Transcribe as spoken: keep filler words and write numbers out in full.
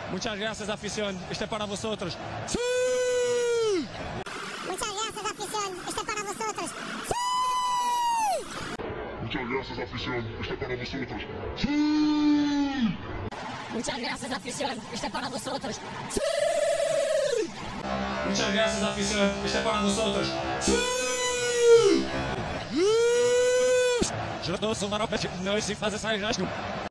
Muchas gracias, afición. Este es para vosotros. ¡Sí! Muchas gracias, afición. Este es para vosotros. ¡Sí! Muchas gracias, afición. Este es para vosotros. ¡Sí! Muchas gracias, afición. Este es para vosotros. ¡Sí! Muchas gracias, afición. Este es para vosotros. ¡Sí! Je dois se rappeler, não se faz essa